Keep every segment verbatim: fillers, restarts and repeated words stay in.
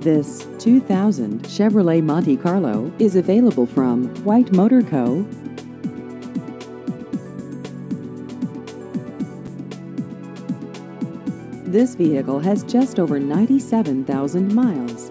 This two thousand Chevrolet Monte Carlo is available from White Motor Co. This vehicle has just over ninety-seven thousand miles.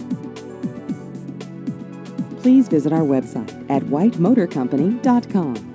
Please visit our website at white motor company dot com.